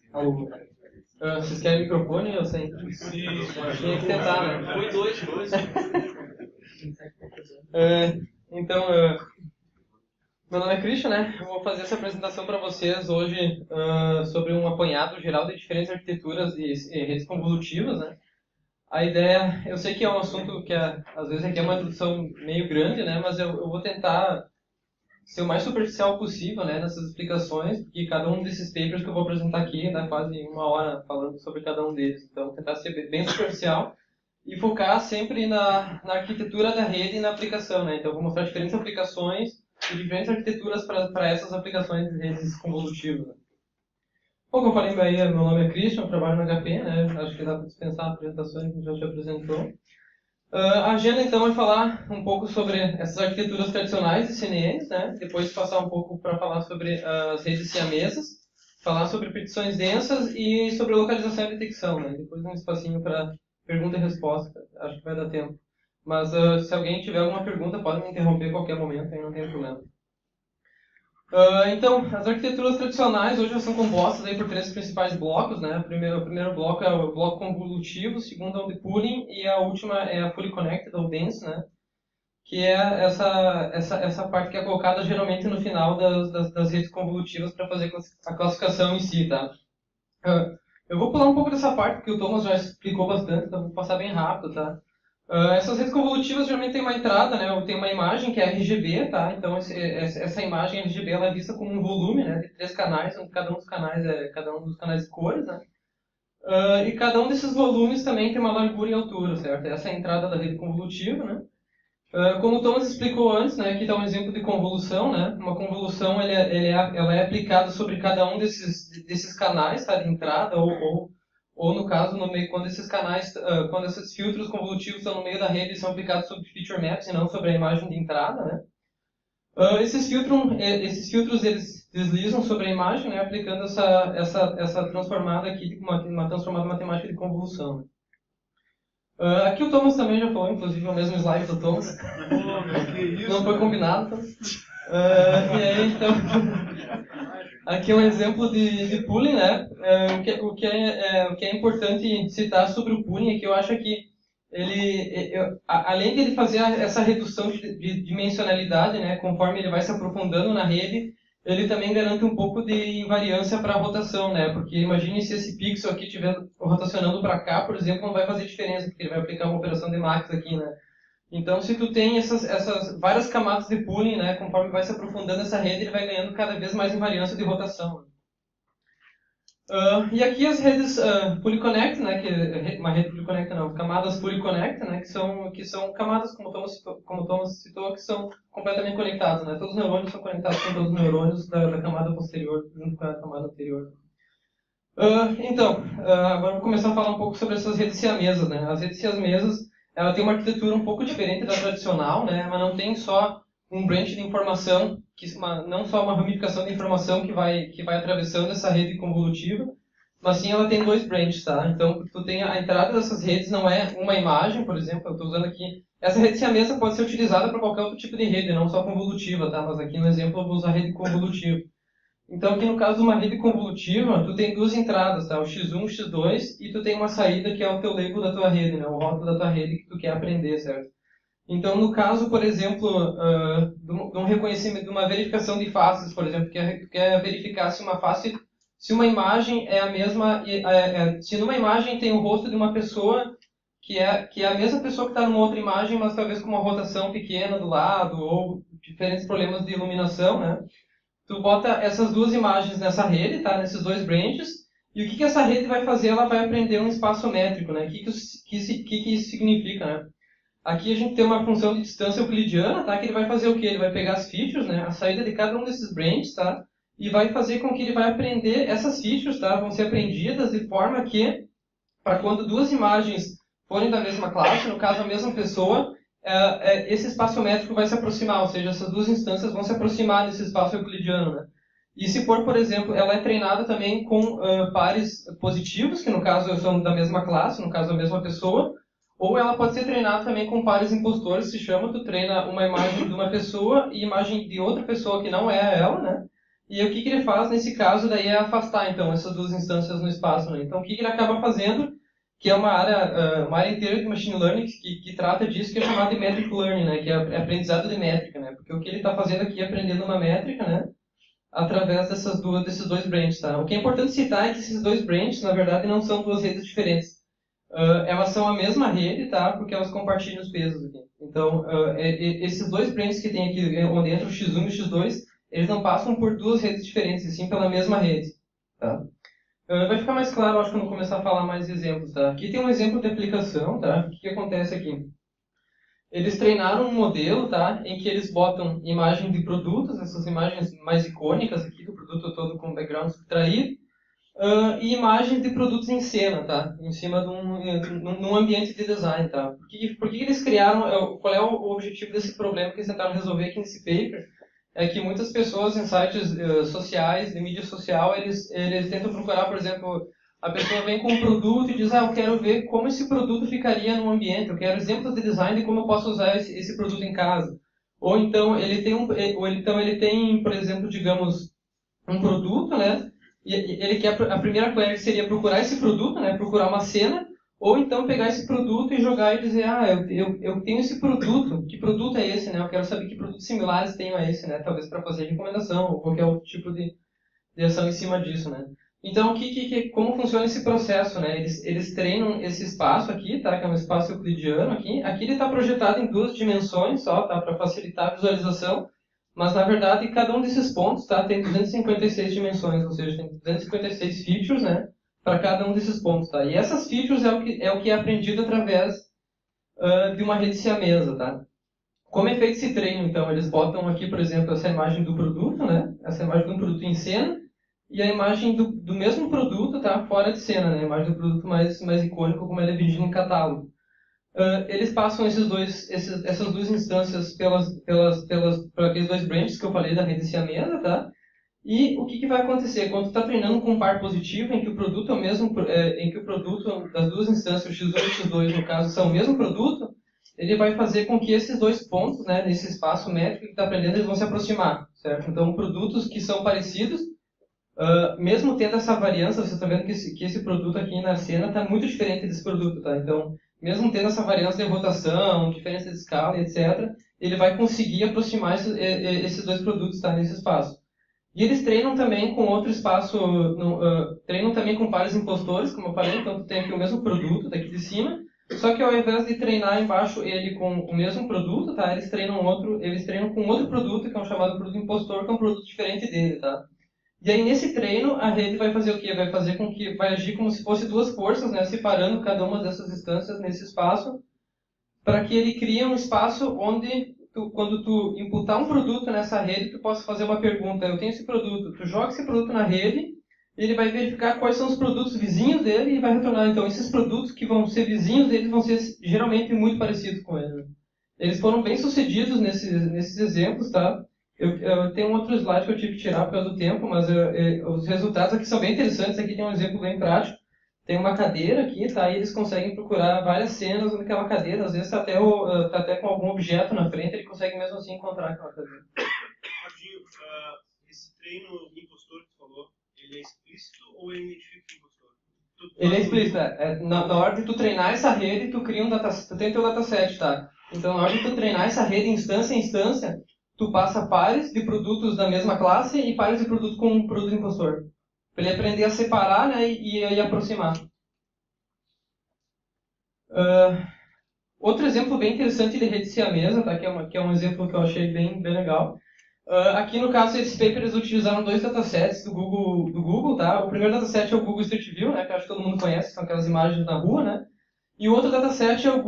Alô. Vocês querem microfone ou sem? Sim. Tinha que tentar, né? Foi dois. Então, meu nome é Christian, né? Eu vou fazer essa apresentação para vocês hoje sobre um apanhado geral de diferentes arquiteturas e redes convolutivas, né? A ideia, eu sei que é um assunto que às vezes requer uma introdução meio grande, né? Mas eu vou tentar ser o mais superficial possível, né, nessas explicações, porque cada um desses papers que eu vou apresentar aqui dá quase uma hora falando sobre cada um deles. Então, tentar ser bem superficial e focar sempre na arquitetura da rede e na aplicação, né? Então, eu vou mostrar diferentes aplicações e diferentes arquiteturas para essas aplicações de redes convolutivas. Né? Bom, como eu falei aí, meu nome é Christian, eu trabalho na HP, né? Acho que dá para dispensar apresentações que a gente já te apresentou. A agenda, então, vai falar um pouco sobre essas arquiteturas tradicionais de CNNs, né? Depois passar um pouco para falar sobre as redes siamesas, falar sobre petições densas e sobre localização e detecção, né? Depois um espacinho para pergunta e resposta. Acho que vai dar tempo. Mas se alguém tiver alguma pergunta, pode me interromper a qualquer momento, aí não tem problema. Então, as arquiteturas tradicionais hoje são compostas aí por três principais blocos, né? O primeiro bloco é o bloco convolutivo, o segundo é o de pooling e a última é a fully connected ou dense, né? Que é essa parte que é colocada geralmente no final das redes convolutivas para fazer a classificação em si, tá? Eu vou pular um pouco dessa parte porque o Thomas já explicou bastante, então vou passar bem rápido, tá? Essas redes convolutivas geralmente tem uma entrada, né? Tem uma imagem que é RGB, tá? Então essa imagem RGB ela é vista como um volume, né? De 3 canais, onde cada um dos canais de cores, né? E cada um desses volumes também tem uma largura e altura, certo? Essa é a entrada da rede convolutiva, né? Como o Thomas explicou antes, né? Aqui está um exemplo de convolução, né? Uma convolução ela é aplicada sobre cada um desses canais, tá? De entrada ou no caso, no meio, quando esses canais, quando esses filtros convolutivos estão no meio da rede, são aplicados sobre feature maps e não sobre a imagem de entrada, né? Esses filtros eles deslizam sobre a imagem, né? Aplicando essa transformada aqui, uma transformada matemática de convolução. Né? Aqui o Thomas também já falou, inclusive é o mesmo slide do Thomas. Não foi combinado, Thomas. E aí, então, aqui é um exemplo de pooling, né? O que é importante citar sobre o pooling é que eu acho que além de ele fazer essa redução de dimensionalidade, né, conforme ele vai se aprofundando na rede, ele também garante um pouco de invariância para a rotação, né? Porque imagine se esse pixel aqui estiver rotacionando para cá, por exemplo, não vai fazer diferença, porque ele vai aplicar uma operação de Max aqui, né? Então, se tu tem essas várias camadas de pooling, né, conforme vai se aprofundando essa rede, ele vai ganhando cada vez mais invariância de rotação. E aqui as redes Polyconnect, né, uma rede Polyconnect não, camadas Polyconnect, né, que são camadas, como o Thomas citou, que são completamente conectadas, né, todos os neurônios são conectados com todos os neurônios da camada posterior, junto com a camada anterior. Então, agora vou começar a falar um pouco sobre essas redes siamesas, né, as redes siamesas, ela tem uma arquitetura um pouco diferente da tradicional, né, mas não tem só um branch de informação, não só uma ramificação de informação que vai atravessando essa rede convolutiva, mas sim ela tem dois branches, tá? Então, tu tem a entrada dessas redes, não é uma imagem, por exemplo, eu estou usando aqui, essa rede siamesa pode ser utilizada para qualquer outro tipo de rede, não só convolutiva, tá? Mas aqui no exemplo eu vou usar a rede convolutiva. Então, aqui no caso de uma rede convolutiva, tu tem duas entradas, tá? O X1, o X2, e tu tem uma saída que é o teu label da tua rede, né? O rótulo da tua rede que tu quer aprender, certo? Então, no caso, por exemplo, de um reconhecimento, de uma verificação de faces, por exemplo, tu quer verificar se uma face, se uma imagem é a mesma, se numa imagem tem o rosto de uma pessoa que é a mesma pessoa que está numa outra imagem, mas talvez com uma rotação pequena do lado, ou diferentes problemas de iluminação, né? Tu bota essas duas imagens nessa rede, tá? Nesses dois branches, e o que essa rede vai fazer? Ela vai aprender um espaço métrico, né? O que isso significa, né? Aqui a gente tem uma função de distância euclidiana, tá? Que ele vai fazer o quê? Ele vai pegar as features, né? A saída de cada um desses branches, tá? E vai fazer com que ele vai aprender essas features, tá? Vão ser aprendidas de forma que, para quando duas imagens forem da mesma classe, no caso a mesma pessoa, esse espaço métrico vai se aproximar, ou seja, essas duas instâncias vão se aproximar desse espaço euclidiano, né? E se for, por exemplo, ela é treinada também com pares positivos, que no caso são da mesma classe, no caso a mesma pessoa, ou ela pode ser treinada também com pares impostores, se chama, tu treina uma imagem de uma pessoa e imagem de outra pessoa que não é ela, né? E o que ele faz nesse caso daí é afastar, então, essas duas instâncias no espaço, né? Então, o que ele acaba fazendo, que é uma área inteira de Machine Learning que trata disso, que é chamado de Metric Learning, né? Que é aprendizado de métrica, né? Porque o que ele está fazendo aqui é aprendendo uma métrica, né? Através desses dois branches, tá? O que é importante citar é que esses dois branches, na verdade, não são duas redes diferentes. Elas são a mesma rede, tá? Porque elas compartilham os pesos aqui. Então, esses dois branches que tem aqui, onde entra o X1 e o X2, eles não passam por duas redes diferentes, e sim pela mesma rede, tá? Vai ficar mais claro, acho, quando eu começar a falar mais exemplos, tá? Aqui tem um exemplo de aplicação, tá? O que acontece aqui? Eles treinaram um modelo, tá? Em que eles botam imagem de produtos, essas imagens mais icônicas aqui do produto todo com background subtraído, e imagens de produtos em cena, tá? Em cima de num ambiente de design, tá? Por que eles criaram, qual é o objetivo desse problema que eles tentaram resolver aqui nesse paper? É que muitas pessoas em sites sociais, de mídia social, eles tentam procurar, por exemplo, a pessoa vem com um produto e diz, eu quero ver como esse produto ficaria no ambiente, eu quero exemplos de design de como eu posso usar esse produto em casa. Ou então ele tem, por exemplo, digamos, um produto, né? E ele quer, a primeira query seria procurar esse produto, né? Procurar uma cena, ou então pegar esse produto e jogar e dizer, eu tenho esse produto, que produto é esse, né? Eu quero saber que produtos similares tenho a esse, né? Talvez para fazer recomendação, ou qualquer outro tipo de ação em cima disso, né? Então, como funciona esse processo, né? Eles treinam esse espaço aqui, tá? Que é um espaço euclidiano aqui. Aqui ele está projetado em duas dimensões só, tá? Para facilitar a visualização. Mas, na verdade, cada um desses pontos, tá? Tem 256 dimensões, ou seja, tem 256 features, né? Para cada um desses pontos, tá? E essas features é o que é aprendido através de uma rede siamesa, tá? Como é feito esse treino, então? Eles botam aqui, por exemplo, essa imagem do produto, né? Essa imagem do produto em cena, e a imagem do mesmo produto tá fora de cena, né? A imagem do produto mais icônico, como ele é vendido em catálogo. Eles passam essas duas instâncias por aqueles dois branches que eu falei da rede siamesa, tá? E o que vai acontecer? Quando tu está treinando com um par positivo, em que o produto é o mesmo, em que o produto das duas instâncias, o X1 e o X2, no caso, são o mesmo produto, ele vai fazer com que esses dois pontos, né, nesse espaço métrico que está aprendendo, eles vão se aproximar, certo? Então, produtos que são parecidos, mesmo tendo essa variância, você está vendo que esse produto aqui na cena está muito diferente desse produto, tá? Então, mesmo tendo essa variância de rotação, diferença de escala, etc., ele vai conseguir aproximar esses dois produtos, tá, nesse espaço. E eles treinam também com outro espaço, treinam também com pares impostores, como eu falei, então tu tem aqui o mesmo produto daqui de cima, só que ao invés de treinar embaixo ele com o mesmo produto, tá? Eles treinam com outro produto, que é um chamado produto impostor, que é um produto diferente dele, tá? E aí, nesse treino, a rede vai fazer o quê? Vai agir como se fosse duas forças, né? Separando cada uma dessas instâncias nesse espaço, para que ele crie um espaço onde, quando tu imputar um produto nessa rede, tu possa fazer uma pergunta. Eu tenho esse produto. Tu joga esse produto na rede, ele vai verificar quais são os produtos vizinhos dele e vai retornar. Então, esses produtos que vão ser vizinhos dele vão ser geralmente muito parecidos com ele. Eles foram bem sucedidos nesses exemplos, tá? Eu tenho um outro slide que eu tive que tirar por causa do tempo, mas os resultados aqui são bem interessantes. Aqui tem um exemplo bem prático. Tem uma cadeira aqui, tá? E eles conseguem procurar várias cenas naquela cadeira. Às vezes tá até com algum objeto na frente, ele consegue mesmo assim encontrar aquela cadeira. Rodinho, esse treino impostor que tu falou, ele é explícito ou ele identifica o impostor? Ele é explícito. Na hora de tu treinar essa rede, tu tem teu dataset, tá? Então, na hora de tu treinar essa rede instância a instância, tu passa pares de produtos da mesma classe e pares de produtos com um produto impostor. Para ele aprender a separar, né, e aproximar. Outro exemplo bem interessante de rede siamesa, tá, que é um exemplo que eu achei bem legal. Aqui no caso desse paper eles utilizaram dois datasets do Google, tá? O primeiro dataset é o Google Street View, né, que eu acho que todo mundo conhece, são aquelas imagens na rua, né? E o outro dataset é o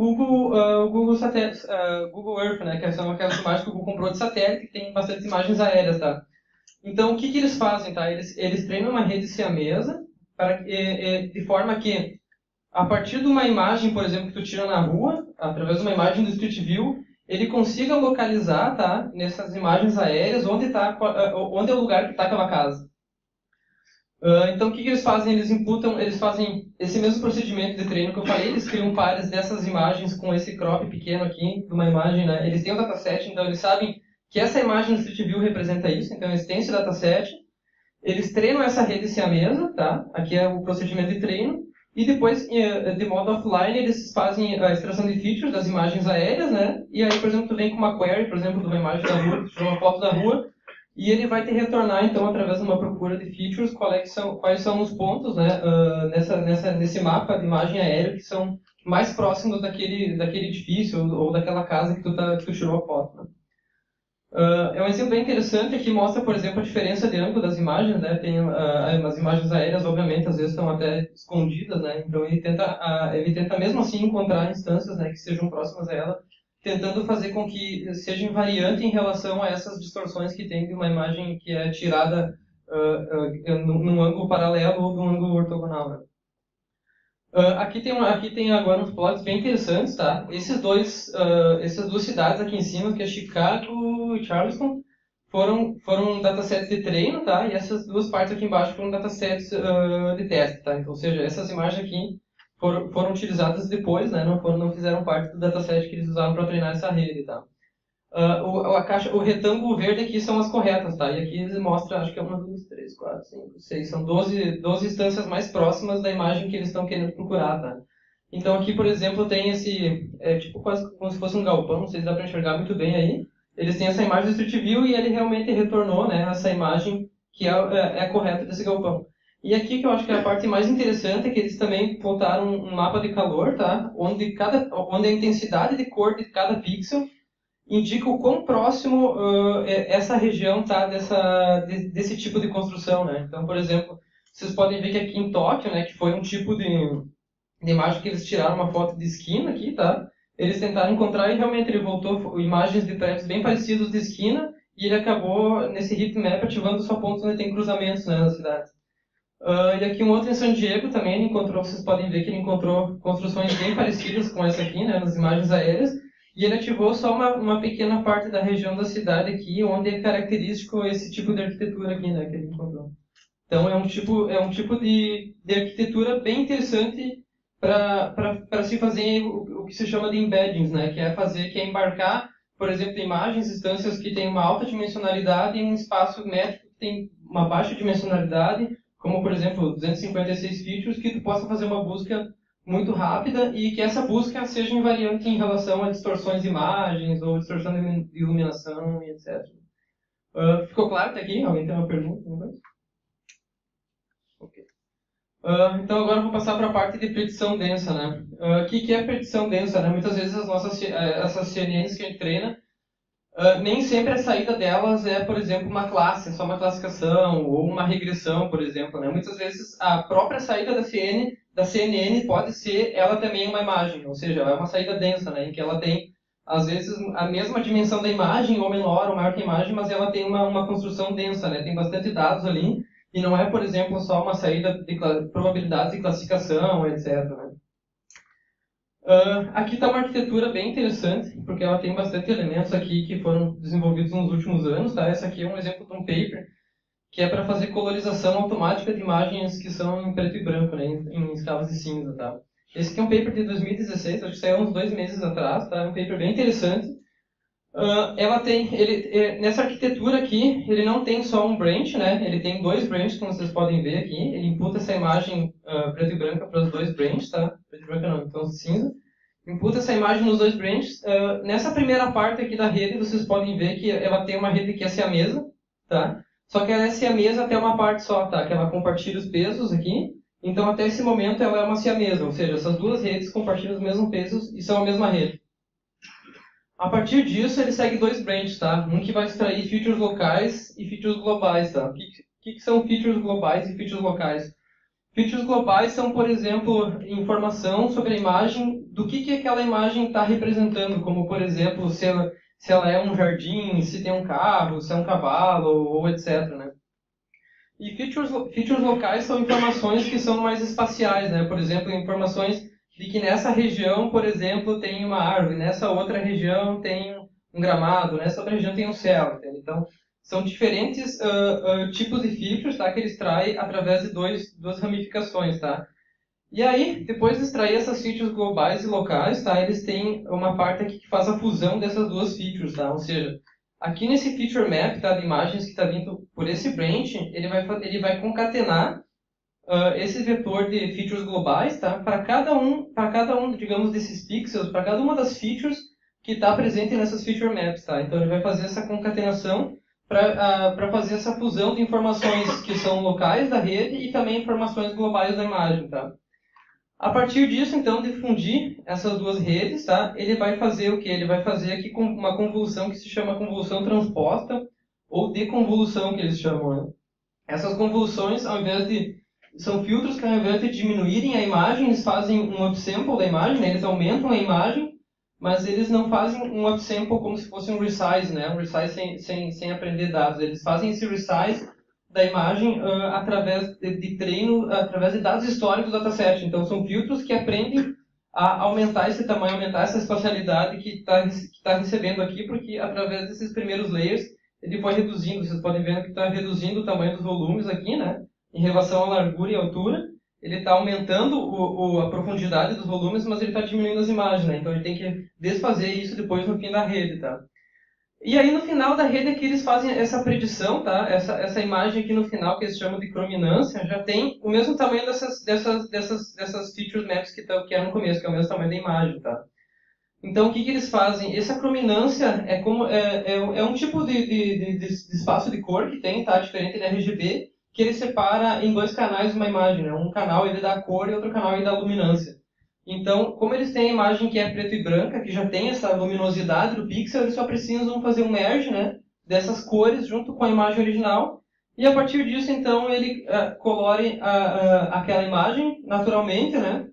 Google Earth, né, que são aquelas imagens que o Google comprou de satélite, que tem bastante imagens aéreas, tá? Então, o que eles fazem, tá? Eles treinam uma rede siamesa de forma que, a partir de uma imagem, por exemplo, que tu tira na rua, através de uma imagem do Street View, ele consiga localizar, tá, nessas imagens aéreas, onde é o lugar que está aquela casa. Então, o que eles fazem? Eles fazem esse mesmo procedimento de treino que eu falei, eles criam pares dessas imagens com esse crop pequeno aqui, de uma imagem, né? Eles têm o dataset, então eles sabem que essa imagem do Street View representa isso, então eles têm esse dataset, Eles treinam essa rede siamesa, tá? Aqui é o procedimento de treino. E depois, de modo offline, eles fazem a extração de features das imagens aéreas, né? E aí, por exemplo, tu vem com uma query, por exemplo, de uma imagem da rua, tu tirou uma foto da rua, e ele vai te retornar, então, através de uma procura de features, quais são os pontos, né, nesse mapa de imagem aérea que são mais próximos daquele edifício ou daquela casa que tu tirou a foto, né? É um exemplo bem interessante que mostra, por exemplo, a diferença de ângulo das imagens, né? Tem as imagens aéreas, obviamente, às vezes estão até escondidas, né? Então ele tenta mesmo assim encontrar instâncias, né, que sejam próximas a ela, tentando fazer com que seja invariante em relação a essas distorções que tem de uma imagem que é tirada num ângulo paralelo ou num ângulo ortogonal, né? Aqui tem agora uns plots bem interessantes, tá? Essas duas cidades aqui em cima, que é Chicago e Charleston, foram datasets de treino, tá? E essas duas partes aqui embaixo foram datasets de teste, tá? Então, ou seja, essas imagens aqui foram utilizadas depois, né? Não fizeram parte do dataset que eles usaram para treinar essa rede, tá? O retângulo verde aqui são as corretas, tá? E aqui eles mostram, acho que é 1, 2, 3, 4, 5, 6, são 12 instâncias mais próximas da imagem que eles estão querendo procurar, tá? Então aqui, por exemplo, tem tipo quase como se fosse um galpão, não sei se dá para enxergar muito bem aí. Eles têm essa imagem do Street View e ele realmente retornou, né, essa imagem que é a correta desse galpão. E aqui que eu acho que é a parte mais interessante é que eles também botaram um mapa de calor, tá? Onde a intensidade de cor de cada pixel indica o quão próximo essa região está desse tipo de construção, né? Então, por exemplo, vocês podem ver que aqui em Tóquio, né, que foi um tipo de imagem que eles tiraram uma foto de esquina aqui, tá? Eles tentaram encontrar e realmente ele voltou imagens de prédios bem parecidos de esquina e ele acabou, nesse heatmap, ativando só pontos onde tem cruzamentos, né, na cidade. E aqui um outro em San Diego também, ele encontrou, vocês podem ver que ele encontrou construções bem parecidas com essa aqui, né, nas imagens aéreas, e ele ativou só uma pequena parte da região da cidade aqui, onde é característico esse tipo de arquitetura aqui, né, que ele encontrou. Então é um tipo de arquitetura bem interessante para se fazer o que se chama de embeddings, né, que é embarcar, por exemplo, imagens, instâncias que têm uma alta dimensionalidade em um espaço métrico que tem uma baixa dimensionalidade, como, por exemplo, 256 features, que tu possa fazer uma busca muito rápida e que essa busca seja invariante em relação a distorções de imagens ou distorção de iluminação e etc. Ficou claro até aqui? Alguém tem uma pergunta? Ok. Então agora eu vou passar para a parte de predição densa, né? O que é predição densa, né? Muitas vezes essas CNNs que a gente treina, nem sempre a saída delas é, por exemplo, uma classe, só uma classificação, ou uma regressão, por exemplo, né? Muitas vezes a própria saída da CNN pode ser ela também uma imagem, ou seja, ela é uma saída densa, né? Em que ela tem, às vezes, a mesma dimensão da imagem, ou menor, ou maior que a imagem, mas ela tem uma construção densa, né? Tem bastante dados ali, e não é, por exemplo, só uma saída de probabilidades de classificação, etc., né? Aqui está uma arquitetura bem interessante, porque ela tem bastante elementos aqui que foram desenvolvidos nos últimos anos, tá? Esse aqui é um exemplo de um paper que é para fazer colorização automática de imagens que são em preto e branco, né? Em escalas de cinza, tá? Esse aqui é um paper de 2016, acho que saiu uns 2 meses atrás, tá? É um paper bem interessante. Nessa arquitetura aqui, ele não tem só um branch, né? Ele tem 2 branches, como vocês podem ver aqui. Ele imputa essa imagem preto e branca para os 2 branches, tá? Preto e branca não, então cinza. Imputa essa imagem nos 2 branches. Nessa primeira parte aqui da rede, vocês podem ver que ela tem uma rede que é siamesa, tá? Só que ela é siamesa até uma parte só, tá? Que ela compartilha os pesos aqui. Então, até esse momento, ela é uma siamesa, ou seja, essas duas redes compartilham os mesmos pesos e são a mesma rede. A partir disso, ele segue 2 branches, tá? Um que vai extrair features locais e features globais, tá? O que são features globais e features locais? Features globais são, por exemplo, informação sobre a imagem, do que aquela imagem está representando, como, por exemplo, se ela é um jardim, se tem um carro, se é um cavalo, ou etc., né? E features locais são informações que são mais espaciais, né? Por exemplo, informações de que nessa região, por exemplo, tem uma árvore, nessa outra região tem um gramado, nessa outra região tem um céu, entende? Então, são diferentes tipos de features, tá? Que ele extrai através de duas ramificações, tá? E aí, depois de extrair essas features globais e locais, tá? Eles têm uma parte aqui que faz a fusão dessas duas features, tá? Ou seja, Aqui nesse feature map, tá, de imagens que está vindo por esse branch, ele vai concatenar esse vetor de features globais, tá, para cada um, digamos, desses pixels, para cada uma das features que está presente nessas feature maps, tá. Então ele vai fazer essa concatenação para fazer essa fusão de informações que são locais da rede e também informações globais da imagem, tá. A partir disso, então, de fundir essas duas redes, tá, ele vai fazer o quê? Ele vai fazer aqui uma convolução que se chama convolução transposta ou deconvolução, que eles chamam, né? Essas convoluções, são filtros que, ao invés de diminuírem a imagem, eles fazem um upsample da imagem, né? Eles aumentam a imagem, mas eles não fazem um upsample como se fosse um resize, né? Um resize sem aprender dados. Eles fazem esse resize da imagem através de treino, através de dados históricos do dataset. Então, são filtros que aprendem a aumentar esse tamanho, aumentar essa espacialidade que está recebendo aqui, porque através desses primeiros layers, ele foi reduzindo. Vocês podem ver que está reduzindo o tamanho dos volumes aqui, né? Em relação à largura e altura. Ele está aumentando a profundidade dos volumes, mas ele está diminuindo as imagens, né? Então, ele tem que desfazer isso depois no fim da rede, tá? E aí, no final da rede, aqui eles fazem essa predição, tá? Essa imagem aqui no final, que eles chamam de crominância, já tem o mesmo tamanho dessas features maps que era no começo, que é o mesmo tamanho da imagem, tá? Então, o que eles fazem? Essa crominância é um tipo de espaço de cor que tem, tá? Diferente da RGB, que ele separa em dois canais uma imagem, né? Um canal ele dá cor e outro canal ele dá luminância. Então, como eles têm a imagem que é preta e branca, que já tem essa luminosidade do pixel, eles só precisam fazer um merge, né, dessas cores junto com a imagem original. E a partir disso, então, ele colore aquela imagem naturalmente, né,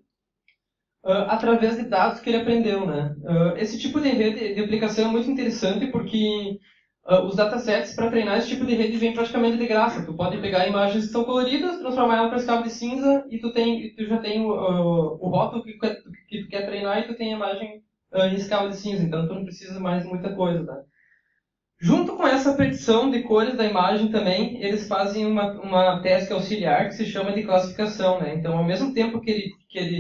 através de dados que ele aprendeu, né. Esse tipo de rede de aplicação é muito interessante porque os datasets para treinar esse tipo de rede vêm praticamente de graça. Tu pode pegar imagens que são coloridas, transformar ela para escala de cinza e tu já tem o rótulo que tu quer treinar e tu tem a imagem em escala de cinza. Então tu não precisa mais de muita coisa, tá? Junto com essa predição de cores da imagem também, eles fazem uma task auxiliar que se chama de classificação, né? Então, ao mesmo tempo que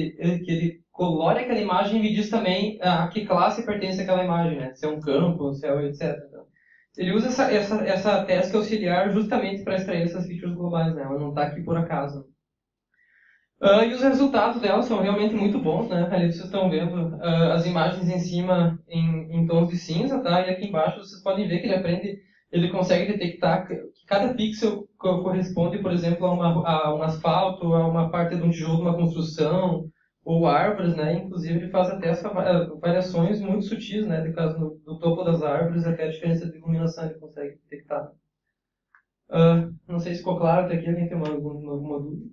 ele colore aquela imagem, ele diz também a que classe pertence àquela imagem, né? Se é um campo, se é etc. Então, ele usa essa task auxiliar justamente para extrair essas features globais, né? Ela não está aqui por acaso. E os resultados dela são realmente muito bons, né? Ali vocês estão vendo as imagens em cima em tons de cinza, tá? E aqui embaixo vocês podem ver que ele consegue detectar que cada pixel corresponde, por exemplo, a um asfalto, a uma parte de um tijolo de uma construção, ou árvores, né? Inclusive ele faz até variações muito sutis, né? No caso do topo das árvores, até a diferença de iluminação ele consegue detectar. Não sei se ficou claro até aqui, alguém tem alguma dúvida?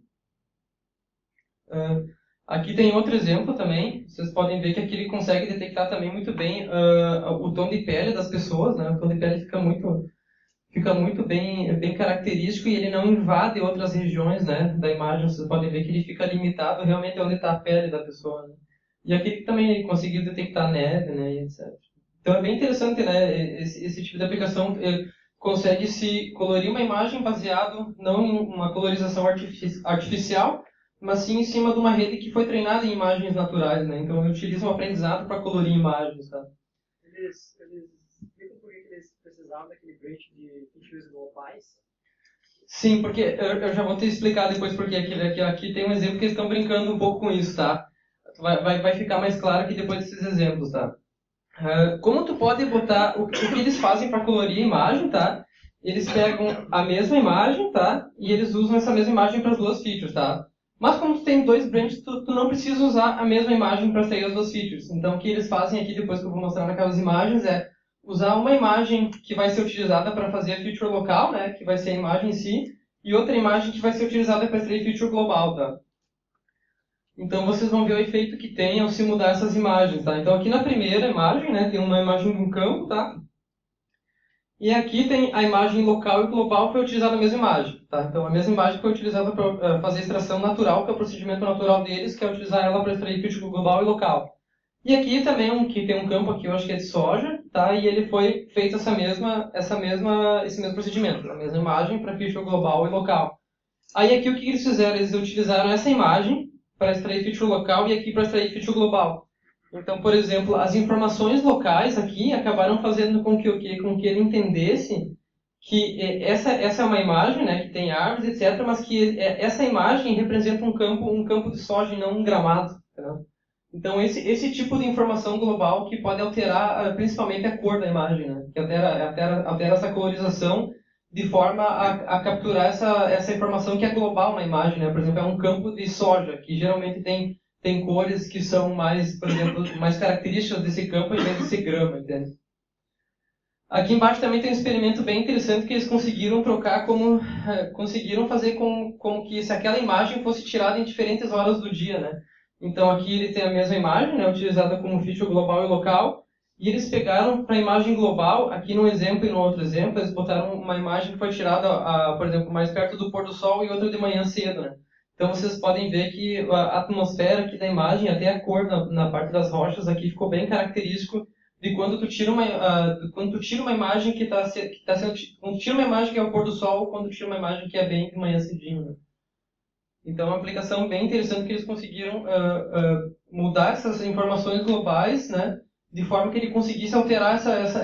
Aqui tem outro exemplo também. Vocês podem ver que aqui ele consegue detectar também muito bem o tom de pele das pessoas, né? O tom de pele fica muito bem característico e ele não invade outras regiões, né, da imagem. Vocês podem ver que ele fica limitado realmente onde está a pele da pessoa, né? E aqui também ele conseguiu detectar neve, né, e etc. Então é bem interessante, né, esse tipo de aplicação. Ele consegue se colorir uma imagem baseado não em uma colorização artificial, mas sim em cima de uma rede que foi treinada em imagens naturais, né? Então ele utiliza o aprendizado para colorir imagens, tá? Eles explicam por que eles precisavam daquele branch de features globais? Sim, porque eu já vou te explicar depois porque aqui tem um exemplo que eles estão brincando um pouco com isso, tá? Vai ficar mais claro aqui depois desses exemplos, tá? Como tu pode botar o que eles fazem para colorir a imagem, tá? Eles pegam a mesma imagem, tá? E eles usam essa mesma imagem para as duas features, tá? Mas como tu tem dois branches, tu não precisa usar a mesma imagem para sair as duas features. Então o que eles fazem aqui, depois que eu vou mostrar naquelas imagens, é usar uma imagem que vai ser utilizada para fazer a feature local, né? Que vai ser a imagem em si, e outra imagem que vai ser utilizada para extrair feature global, tá? Então vocês vão ver o efeito que tem ao se mudar essas imagens, tá? Então aqui na primeira imagem, né, tem uma imagem de um campo, tá? E aqui tem a imagem local e global, foi utilizada a mesma imagem, tá? Então a mesma imagem foi utilizada para fazer a extração natural, que é o procedimento natural deles, que é utilizar ela para extrair feature global e local. E aqui também que tem um campo aqui, eu acho que é de soja, tá? E ele foi feito esse mesmo procedimento, a mesma imagem para feature global e local. Aí aqui o que eles fizeram? Eles utilizaram essa imagem para extrair feature local e aqui para extrair feature global. Então, por exemplo, as informações locais aqui acabaram fazendo com que ele entendesse que essa é uma imagem, né, que tem árvores, etc., mas que essa imagem representa um campo de soja e não um gramado. Entendeu? Então, esse tipo de informação global que pode alterar principalmente a cor da imagem, né, que altera essa colorização de forma a capturar essa informação que é global na imagem. Né? Por exemplo, é um campo de soja, que geralmente tem cores que são mais, por exemplo, mais características desse campo em vez de ser grama, entende? Aqui embaixo também tem um experimento bem interessante que eles conseguiram conseguiram fazer como que se aquela imagem fosse tirada em diferentes horas do dia, né? Então aqui ele tem a mesma imagem, né, utilizada como feature global e local, e eles pegaram para a imagem global, aqui num exemplo e no outro exemplo, eles botaram uma imagem que foi tirada, por exemplo, mais perto do pôr do sol e outra de manhã cedo, né? Então vocês podem ver que a atmosfera aqui da imagem, até a cor na parte das rochas aqui ficou bem característico de quando tu tira uma imagem que está sendo, quando tu tira uma imagem que é o pôr do sol, quando tu tira uma imagem que é bem de manhã cedinho, né? Então é uma aplicação bem interessante que eles conseguiram mudar essas informações globais, né, de forma que ele conseguisse alterar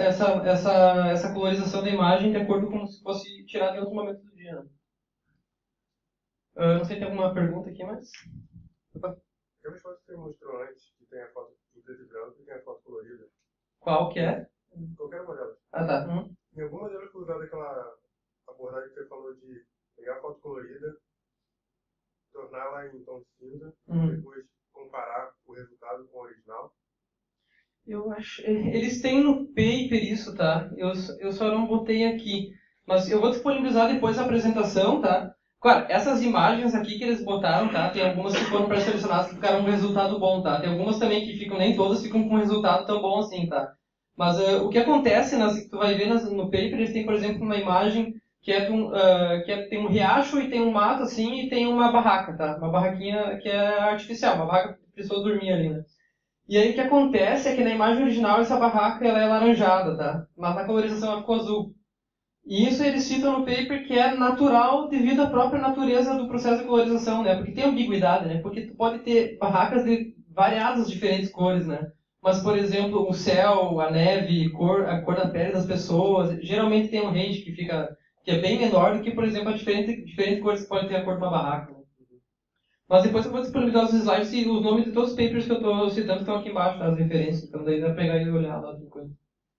essa colorização da imagem de acordo com se fosse tirada em outro momento do dia. Né? Não sei se tem alguma pergunta aqui, mas... Opa. Tem uma foto que você mostrou antes, que tem a foto em preto e branco e tem a foto colorida. Qual que é? Qualquer uma delas. Ah, tá. Em alguma delas foi usada aquela abordagem que você falou de pegar a foto colorida, torná-la em tom de cinza, depois comparar o resultado com o original. Eu acho... Eles têm no paper isso, tá? Eu só não botei aqui. Mas eu vou disponibilizar depois a apresentação, tá? Claro, essas imagens aqui que eles botaram, tá? Tem algumas que foram pré-selecionadas que ficaram com resultado bom, tá? Tem algumas também que ficam, nem todas ficam com resultado tão bom assim, tá? Mas o que acontece, tu vai ver no paper, eles têm, por exemplo, uma imagem que tem um riacho e tem um mato, assim, e tem uma barraca, tá? Uma barraquinha que é artificial, uma barraca para a pessoa dormir ali, né? E aí o que acontece é que na imagem original essa barraca ela é laranjada, tá? Mas na colorização ela ficou azul. E isso eles citam no paper que é natural devido à própria natureza do processo de colorização, né? Porque tem ambiguidade, né? Porque tu pode ter barracas de variadas diferentes cores, né? Mas, por exemplo, o céu, a neve, a cor da pele das pessoas, geralmente tem um range que é bem menor do que, por exemplo, a diferentes cores que pode ter a cor de uma barraca. Né? Mas depois eu vou disponibilizar os slides e os nomes de todos os papers que eu estou citando estão aqui embaixo, tá? As referências. Então daí dá pra pegar e olhar lá outra coisa.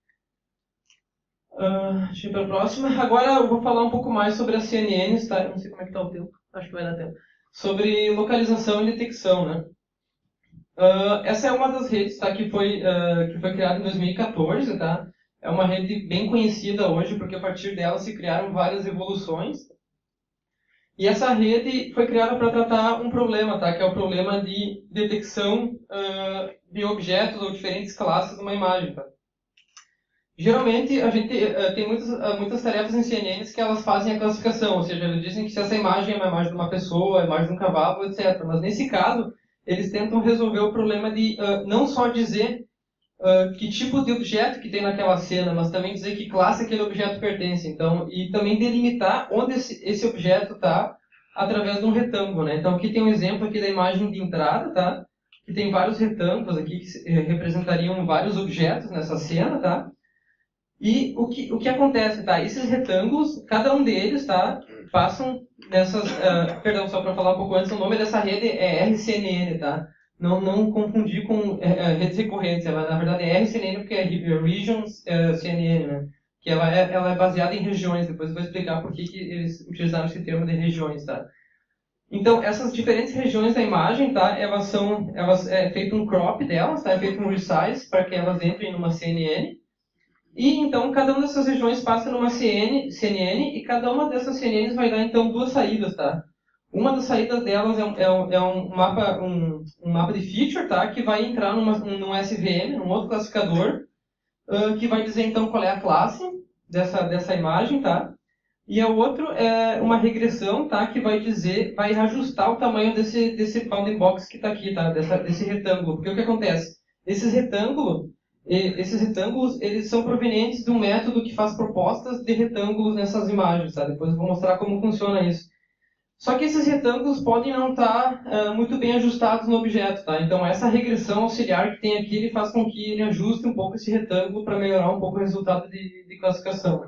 Deixa eu ir para a próxima. Agora eu vou falar um pouco mais sobre as CNNs, tá? Eu não sei como é que está o tempo. Acho que vai dar tempo. Sobre localização e detecção, né? Essa é uma das redes, tá? Que foi criada em 2014, tá? É uma rede bem conhecida hoje, porque a partir dela se criaram várias evoluções. E essa rede foi criada para tratar um problema, tá? Que é o problema de detecção de objetos ou diferentes classes numa imagem, tá? Geralmente, a gente tem muitas tarefas em CNNs que elas fazem a classificação, ou seja, eles dizem que se essa imagem é uma imagem de uma pessoa, a imagem de um cavalo, etc. Mas nesse caso, eles tentam resolver o problema de não só dizer que tipo de objeto que tem naquela cena, mas também dizer que classe aquele objeto pertence. Então, e também delimitar onde esse objeto está através de um retângulo. Né? Então, aqui tem um exemplo aqui da imagem de entrada, tá? Que tem vários retângulos aqui que representariam vários objetos nessa cena, tá? E o que acontece, tá? Esses retângulos, cada um deles, tá? Passam nessas... perdão, só para falar um pouco antes, o nome dessa rede é RCNN, tá? Não confundir com redes recorrentes. Ela, na verdade, é RCNN porque é Regions CNN, né? Que ela é baseada em regiões. Depois eu vou explicar por que eles utilizaram esse termo de regiões, tá? Então, essas diferentes regiões da imagem, tá? É feito um crop delas, tá? É feito um resize para que elas entrem numa CNN. E, então, cada uma dessas regiões passa numa CNN e cada uma dessas CNNs vai dar, então, duas saídas, tá? Uma das saídas delas é um mapa de feature, tá? Que vai entrar num SVM, num outro classificador, que vai dizer, então, qual é a classe dessa imagem, tá? E o outro é uma regressão, tá? Que vai ajustar o tamanho desse bounding box que está aqui, tá? Desse retângulo. Porque o que acontece? Esses retângulos, eles são provenientes de um método que faz propostas de retângulos nessas imagens, tá? Depois eu vou mostrar como funciona isso. Só que esses retângulos podem não estar muito bem ajustados no objeto, tá? Então essa regressão auxiliar que tem aqui, ele faz com que ele ajuste um pouco esse retângulo para melhorar um pouco o resultado de classificação.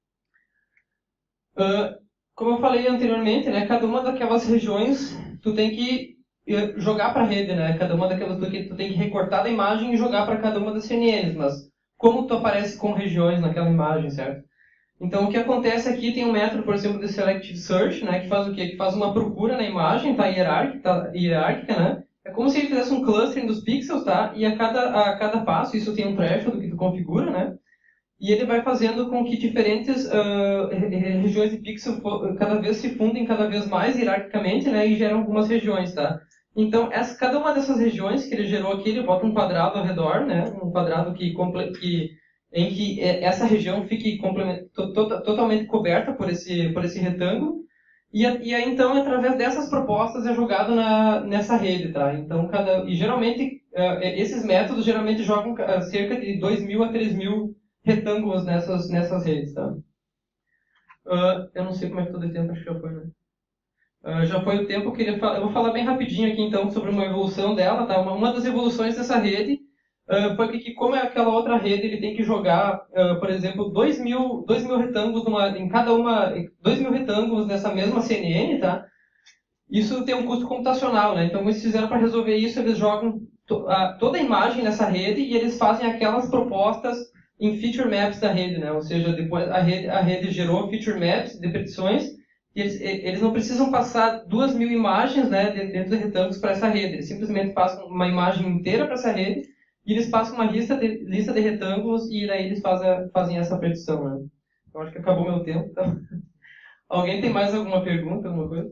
Como eu falei anteriormente, né, cada uma daquelas regiões tu tem que jogar para a rede, né? Cada uma daquelas tu tem que recortar da imagem e jogar para cada uma das CNNs, mas como tu aparece com regiões naquela imagem, certo? Então o que acontece aqui tem um método, por exemplo, de Selective Search, né, que faz o quê? Que faz uma procura na imagem, tá hierárquica, né? É como se ele fizesse um clustering dos pixels, tá? E a cada passo, isso tem um threshold que tu configura, né? E ele vai fazendo com que diferentes regiões de pixel cada vez se fundem cada vez mais hierarquicamente, né? E geram algumas regiões, tá? Então, cada uma dessas regiões que ele gerou aqui, ele bota um quadrado ao redor, né? Um quadrado em que essa região fique totalmente coberta por esse retângulo. E aí, então, através dessas propostas é jogado nessa rede, tá? Então, e geralmente, esses métodos geralmente jogam cerca de 2.000 a 3.000 retângulos nessas redes, tá? Eu não sei como é que todo o tempo, acho que já foi, né? Já foi o tempo que eu vou falar bem rapidinho aqui, então, sobre uma evolução dela, tá? Uma das evoluções dessa rede foi que, como é aquela outra rede, ele tem que jogar, por exemplo, 2.000 retângulos em cada uma, 2.000 retângulos nessa mesma CNN, tá? Isso tem um custo computacional, né? Então, eles fizeram para resolver isso, eles jogam toda a imagem nessa rede e eles fazem aquelas propostas em feature maps da rede, né? Ou seja, depois a rede gerou feature maps de petições e eles não precisam passar 2.000 imagens, né, dentro de retângulos para essa rede. Eles simplesmente passam uma imagem inteira para essa rede e eles passam uma lista de retângulos e daí eles fazem essa petição, né? Eu acho que acabou meu tempo. Então. Alguém tem mais alguma pergunta, alguma coisa?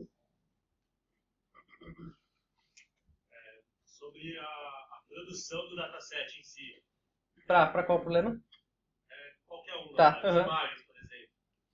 Sobre a produção do dataset em si. Para qual problema? Qualquer um. Tá. As imagens, por exemplo.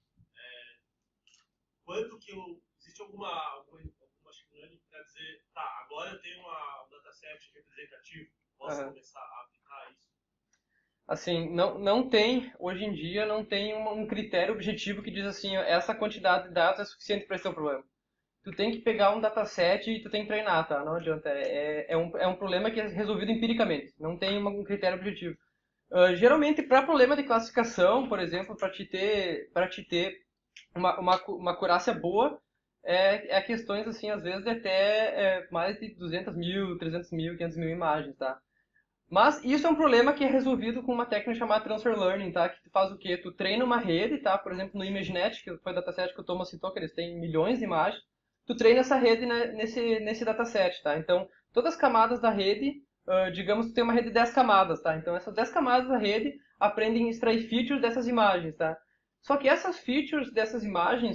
Quanto que existe alguma machine learning para dizer, tá, agora eu tenho um dataset representativo, posso começar a aplicar isso? Assim, não tem, hoje em dia, não tem um critério objetivo que diz assim, essa quantidade de dados é suficiente para esse teu problema. Tu tem que pegar um dataset e tu tem que treinar, tá? Não adianta. É um problema que é resolvido empiricamente. Não tem um critério objetivo. Geralmente, para problema de classificação, por exemplo, para te ter uma acurácia boa, questões, assim, às vezes, de até mais de 200.000, 300.000, 500.000 imagens, tá? Mas isso é um problema que é resolvido com uma técnica chamada Transfer Learning, tá? Que tu faz o quê? Tu treina uma rede, tá? Por exemplo, no ImageNet, que foi o dataset que o Thomas citou, que eles têm milhões de imagens. Tu treina essa rede, né, nesse dataset, tá? Então, todas as camadas da rede, digamos que tem uma rede de 10 camadas, tá? Então, essas 10 camadas da rede aprendem a extrair features dessas imagens, tá? Só que essas features dessas imagens,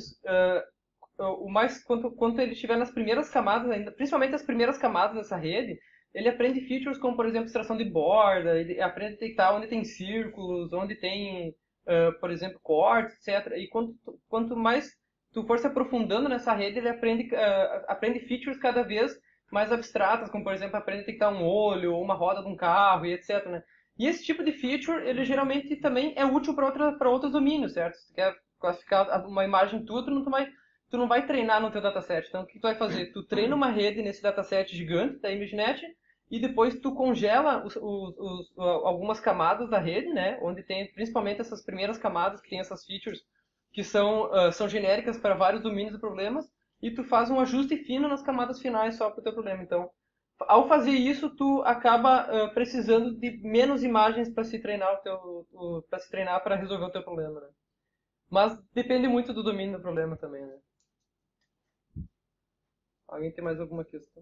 quanto ele estiver nas primeiras camadas ainda, principalmente as primeiras camadas dessa rede, ele aprende features como, por exemplo, extração de borda, ele aprende a detectar onde tem círculos, onde tem, por exemplo, cortes, etc. E quanto mais tu for se aprofundando nessa rede, ele aprende features cada vez mais abstratas, como, por exemplo, aprende a detectar um olho, ou uma roda de um carro, e etc. Né? E esse tipo de feature, ele geralmente também é útil para outros domínios, certo? Se tu quer classificar uma imagem tua, tu não vai treinar no teu dataset. Então, o que tu vai fazer? Tu treina uma rede nesse dataset gigante da ImageNet, e depois tu congela algumas camadas da rede, né? Onde tem principalmente essas primeiras camadas que tem essas features que são genéricas para vários domínios e problemas, e tu faz um ajuste fino nas camadas finais só para o teu problema. Então, ao fazer isso, tu acaba precisando de menos imagens para se treinar para resolver o teu problema, né? Mas depende muito do domínio do problema também, né? Alguém tem mais alguma questão?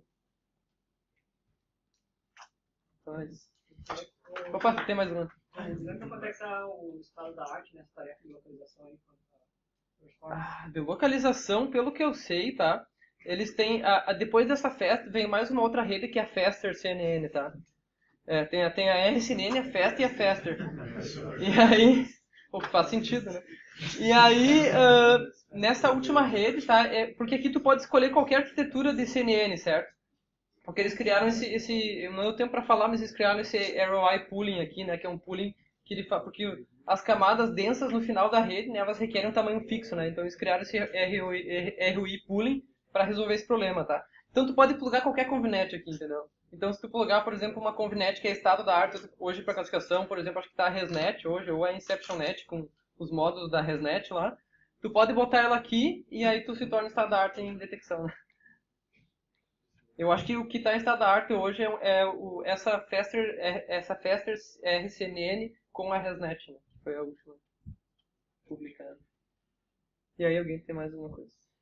Opa, tem mais uma. Lembra quanto é que está o estado da arte nessa tarefa de localização aí? De localização, pelo que eu sei, tá? Eles têm, depois dessa festa, vem mais uma outra rede que é a Faster CNN, tá? Tem a RCNN, a Fast e a Faster. E aí, faz sentido, né? E aí, nessa última rede, tá? Porque aqui tu pode escolher qualquer arquitetura de CNN, certo? Porque eles criaram não deu tempo para falar, mas eles criaram esse ROI pooling aqui, né? Que é um pooling que porque as camadas densas no final da rede, né, elas requerem um tamanho fixo, né? Então eles criaram esse ROI pooling, para resolver esse problema, tá? Então tu pode plugar qualquer convnet aqui, entendeu? Então se tu plugar, por exemplo, uma convnet que é estado da arte hoje para classificação, por exemplo, acho que tá a ResNet hoje, ou a InceptionNet com os módulos da ResNet lá, tu pode botar ela aqui e aí tu se torna estado da arte em detecção, né? Eu acho que o que está em estado da arte hoje essa Faster RCNN com a ResNet, né? Que foi a última publicada. E aí alguém tem mais alguma coisa?